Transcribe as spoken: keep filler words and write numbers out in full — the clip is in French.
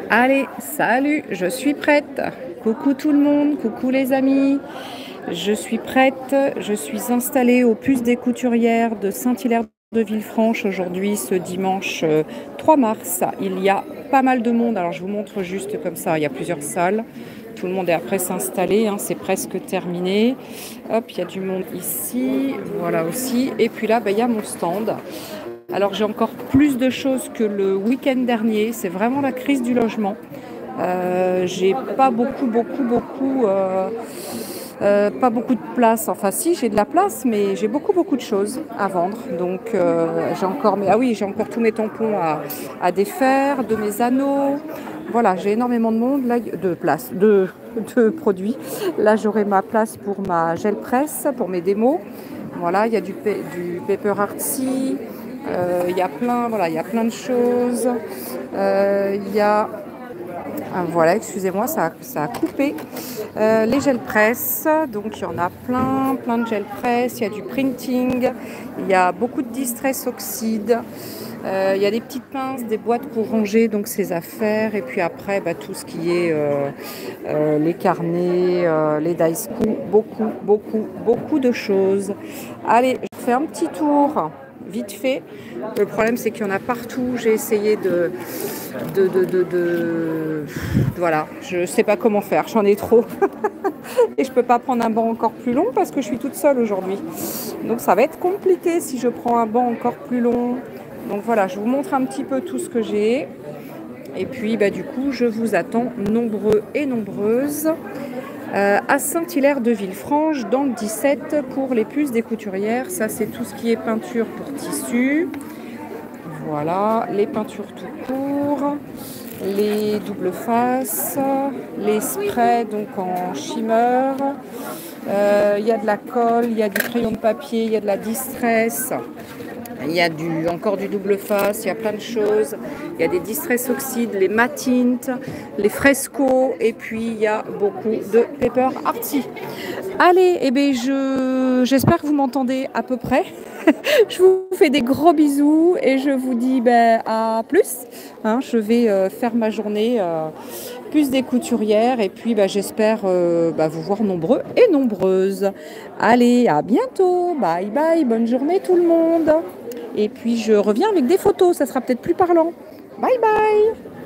Allez, salut, je suis prête. Coucou tout le monde, coucou les amis. Je suis prête, je suis installée au Puce des Couturières de Saint-Hilaire de Villefranche aujourd'hui, ce dimanche euh, trois mars. Il y a pas mal de monde, alors je vous montre juste comme ça, il y a plusieurs salles. Tout le monde est après s'installer, hein, c'est presque terminé. Hop, il y a du monde ici, voilà aussi. Et puis là, ben, il y a mon stand. Alors j'ai encore plus de choses que le week-end dernier, c'est vraiment la crise du logement. Euh, j'ai pas beaucoup, beaucoup, beaucoup, euh, euh, pas beaucoup de place. Enfin si, j'ai de la place, mais j'ai beaucoup, beaucoup de choses à vendre. Donc euh, j'ai encore, mais ah oui, j'ai encore tous mes tampons à, à défaire, de mes anneaux. Voilà, j'ai énormément de monde, là, de place, de, de produits. Là, j'aurai ma place pour ma gel presse, pour mes démos. Voilà, il y a du, du paper artsy. Euh, il y a plein, voilà, il y a plein de choses. Euh, il y a, ah, voilà, excusez-moi, ça, ça a coupé. Euh, les gel press, donc il y en a plein, plein de gel press. Il y a du printing, il y a beaucoup de distress oxyde. Euh, il y a des petites pinces, des boîtes pour ranger donc ces affaires, et puis après bah, tout ce qui est euh, euh, les carnets, euh, les dice coups, beaucoup, beaucoup, beaucoup de choses. Allez, je fais un petit tour vite fait. Le problème c'est qu'il y en a partout. J'ai essayé de, de, de, de, de... voilà, je sais pas comment faire, j'en ai trop. Et je peux pas prendre un banc encore plus long parce que je suis toute seule aujourd'hui. Donc ça va être compliqué si je prends un banc encore plus long. Donc voilà, je vous montre un petit peu tout ce que j'ai. Et puis bah, du coup, je vous attends nombreux et nombreuses euh, à Saint-Hilaire de Villefranche dans le dix-sept pour les puces des couturières. Ça, c'est tout ce qui est peinture pour tissu. Voilà, les peintures tout court, les doubles faces, les sprays donc en shimmer. Il euh, y a de la colle, il y a du crayon de papier, il y a de la distress. Il y a du, encore du double face, il y a plein de choses. Il y a des distress oxydes, les matintes, les frescos, et puis il y a beaucoup de paper artsy. Allez, eh ben je, j'espère que vous m'entendez à peu près. Je vous fais des gros bisous et je vous dis ben, à plus. Hein, je vais euh, faire ma journée euh, Puce des Couturières, et puis ben, j'espère euh, ben, vous voir nombreux et nombreuses. Allez, à bientôt. Bye bye, bonne journée tout le monde. Et puis je reviens avec des photos, ça sera peut-être plus parlant. Bye bye.